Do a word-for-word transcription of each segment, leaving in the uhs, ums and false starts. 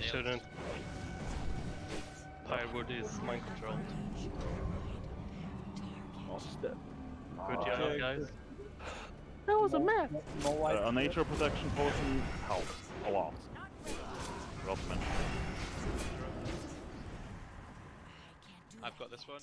shouldn't. Pyrewood is mind controlled. Lost it. Good job, guys. That was a map! No white. Uh, a nature protection potion helps a lot. Forgot to mention. I've got this one.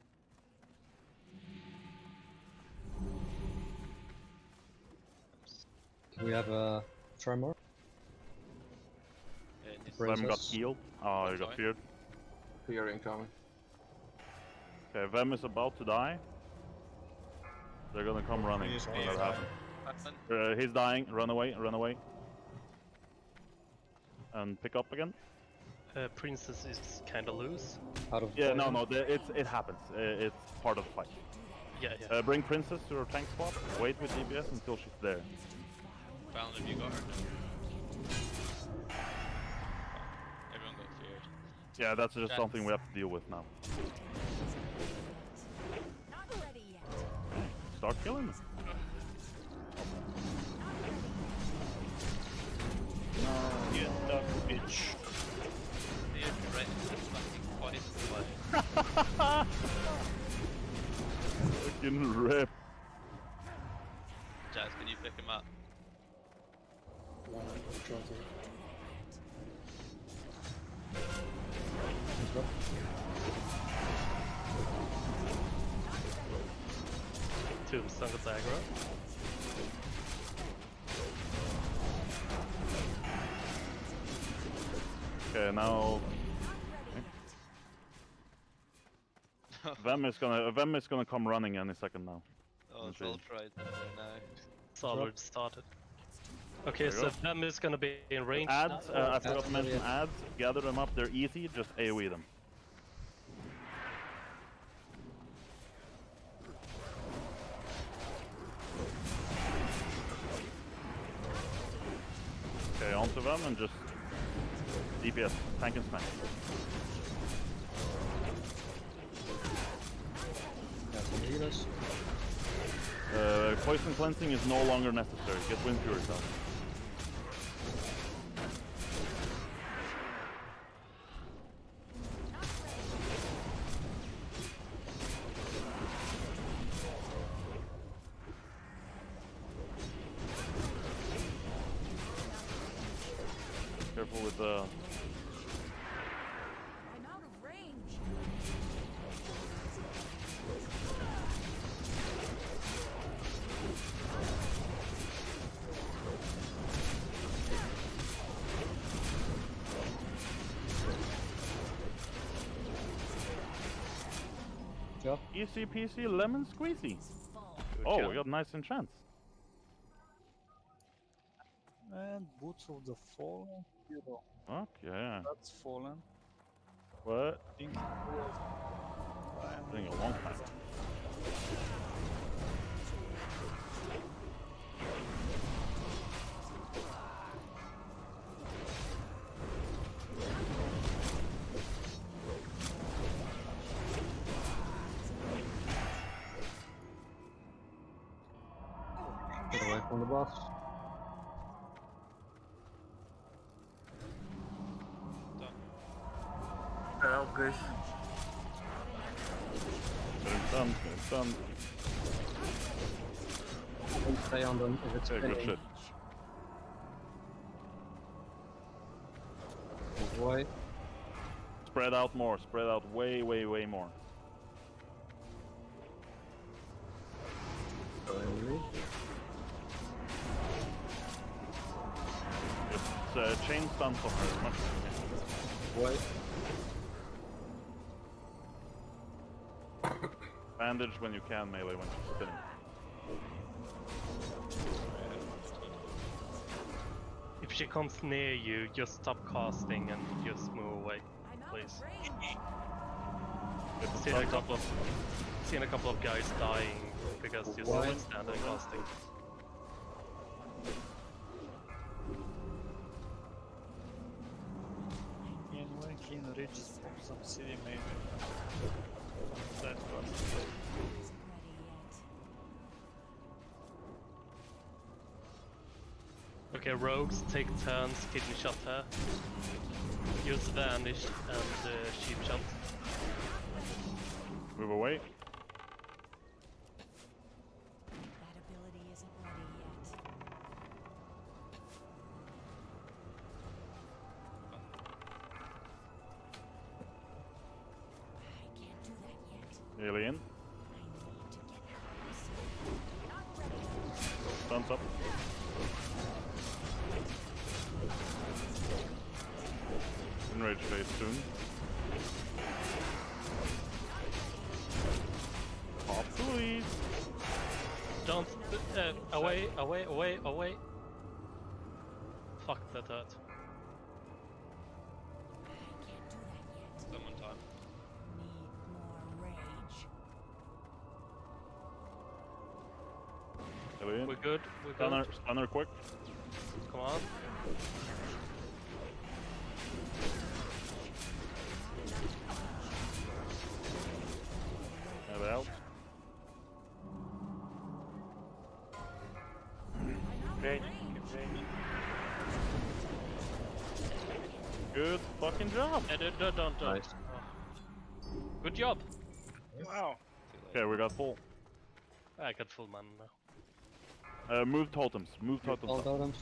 We have a tremor. Yeah, this- Right. Vem got healed. Oh, he got Sorry. feared. Fear incoming. Okay, Vem is about to die. They're gonna come running He's when being that died. happens. Happen. Uh, he's dying. Run away, run away. And pick up again. Uh, Princess is kinda loose. Out of Yeah, no, poison. no, the, it's it happens. Uh, it's part of the fight. Yeah, yeah. Uh, bring Princess to her tank spot. Wait with D P S until she's there. Found have you got her? Everyone got feared. Yeah, that's just Yeah. something we have to deal with now. Not ready yet. Start killing them. You dumb bitch. They're threatening to fucking body. Fucking rip. Jazz, can you pick him up? Tombstone gets aggro. Okay, now Vem is gonna Vem is gonna come running any second now. Oh, it's Okay. all tried there now. It's already started. Okay, There you so go. Them is gonna be in range. Ads, uh, I forgot to Ads, mention yeah. ads. Gather them up. They're easy. Just AoE them. Okay, onto them and just D P S, tank and smack. Yeah, some healers. Uh, poison cleansing is no longer necessary. Get Wind Fury out. Careful with the. I'm out of range. Job. Easy peasy lemon squeezy. Full. Oh, job. we got nice enchants. And Boots of the Fallen Hero. Okay. That's fallen. What? I think It's been a long time. Get away from the boss. Done. Help, guys. Get it done, get it done. Don't stay on them if it's Okay, good spinning. shit. Move away. Spread out more, spread out way, way, way more. Going really. Just uh, chain stun on her as much as you Away. can. Bandage when you can, melee when she's spinning. If she comes near you, just stop casting and just move away, I'm out please. of range. Get the Seen a stun couple of seen a couple of guys dying because just Why? standing casting. anyway, King reaches from some city maybe. That was Isn't ready yet. Okay, rogues take turns, kidney shot her. use Vanish and uh, Sheep Shot. Move away. That ability isn't ready yet. I can't do that yet. Alien. I need to get out of this. Not ready. Thumbs up. Enrage phase soon. Pop please. Don't. Uh, away, away, away, away. Fuck, that hurt. I can't do that yet. Someone time. Need more rage. Alien. We're good, we're Stunner, good. stunner quick. Come on. Have it out. Range, keep range. Good fucking job. Uh, don't, don't, don't. don't. Nice. Oh. Good job. Wow. Okay, we got full. I got full mana now. Uh, move totems. Move All totems. up. totems.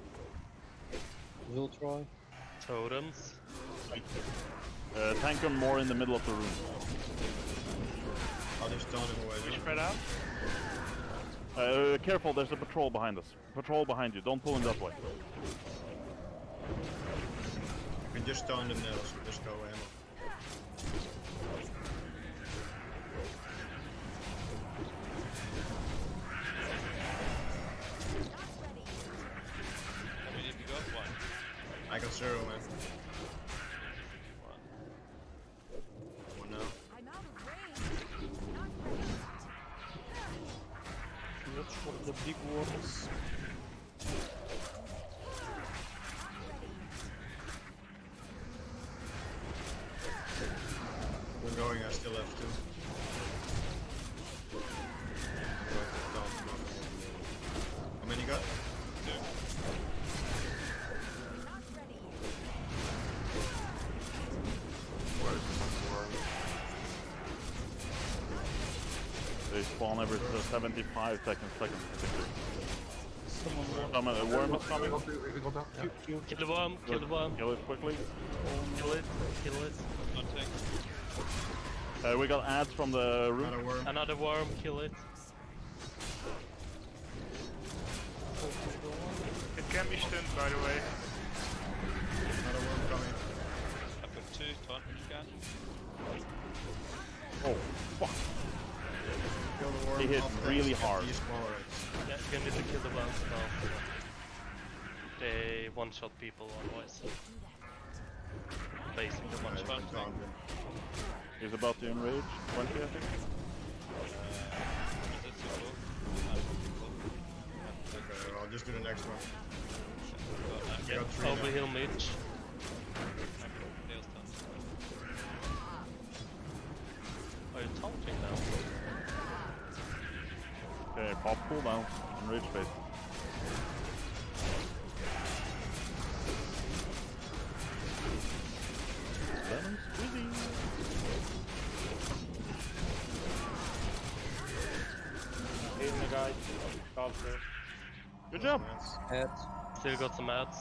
Zultroy. Totems. Uh, tank them more in the middle of the room. I'll just stone him away. We then. spread out. Uh, careful, there's a patrol behind us. Patrol behind you. Don't pull him that way. We can just stone them now, so just go ammo. How many have you got? One. I got zero, man. One. One now. I'm out of range. Not ready yet. Watch for the big worms. We're going, I still have two. Go down to nothing. How many you got? Two. Not ready yet. Where's the worm? They spawn every uh, seventy-five seconds. Seconds. Someone wants Some, uh, worm is We coming. got, we got that. Yeah. you. Kill the worm, kill the worm. Kill it quickly. Kill it, kill it. One tank. Uh, we got ads from the room. Another worm. Another worm, kill it. It can be stunned, by the way. Another worm coming. I've got two. Taunt when you can. Oh, fuck. Kill the worm. He hit off really tanks, hard. get these small rates. Yeah, you need to kill the worms now. They one-shot people otherwise. Basically Alright, one-shot. I'm taunting him. He's about to enrage. twenty, I think. Is it too low? Okay, I'll just do the next one. I Yeah, got three now. overheal Mitch. Nails done. Are you taunting now? Okay, pop cooldown. Enrage phase. Lemon squeezy. Heal me, guys. Cover. Good job. That's- Heads. Still got some ads.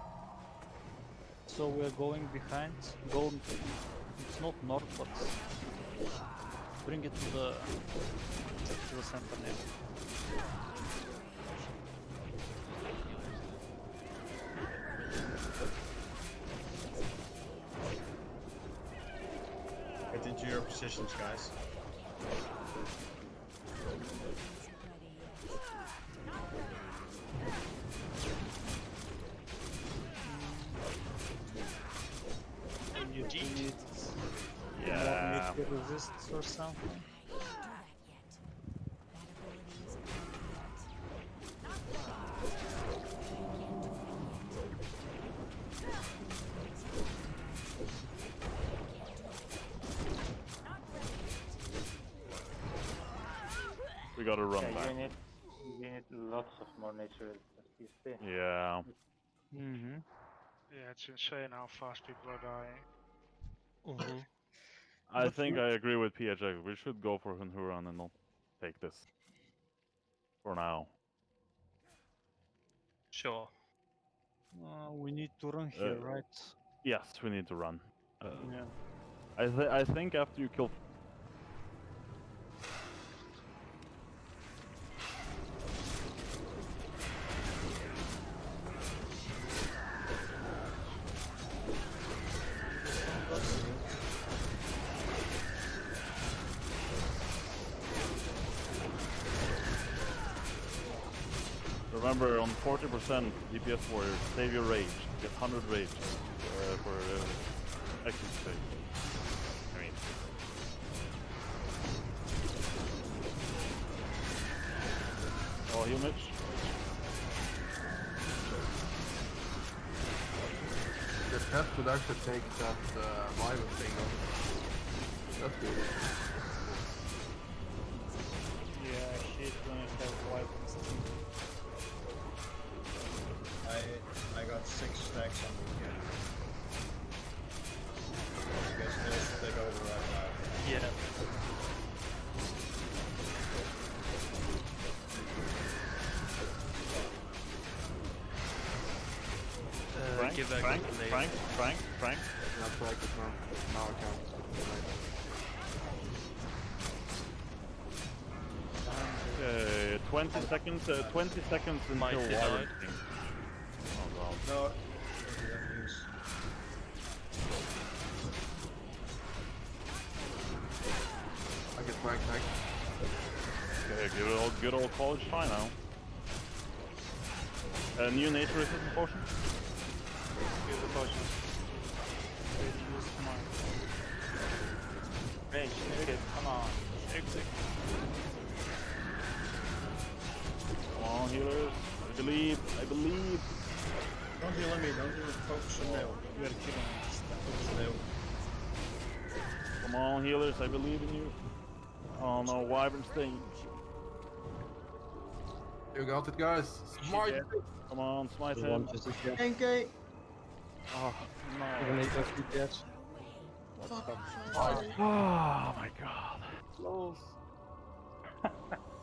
So we're going behind. Go. It's not north, but bring it to the to the center now. Get into your positions, guys. You need Yeah. more nuclear resists or something. I can't do that yet. That ability isn't ready yet. We gotta run Yeah, back. you need, you need lots of more nature resistance. You see? Yeah. Mm-hmm. Yeah, it's insane how fast people are dying. Mm-hmm. I But think we- I agree with P H X. We should go for Hunhuran and not take this. For now. Sure. Uh, we need to run Uh, here, right? Yes, we need to run. Uh, Yeah. I, th I think after you kill... Remember, on forty percent D P S warriors, save your rage. Get one hundred rage uh, for uh, exit save. I mean... Oh, heal Mitch. The test would actually take that uh, Viper thing off. That's good. Yeah, I hate when I have weapons. I I got six stacks on the weekend. I guess they'll take over right now. Yeah. Uh, Frank, give back Frank, the nade. Frank, Frank, Frank. Not practice now. Now I can. Uh, twenty seconds, uh, twenty seconds until Mighty Wyvern died. King. Oh god. No, you don't use. I get Frank next. Okay, good old, good old college try now. A new nature resistant potion. Use the potion. Wait, use mine. Rage, exit, come on. Exit. Come on, healers. I believe, I believe. Don't heal me, don't heal me. Focus on nail. We are killing this Focus on nail. Come on, healers, I believe in you. Oh no, Wyvern Sting. You got it, guys. Smite. Come on, smite The him. one just again. N K! Oh, Even eight of D P S. oh my god. Close.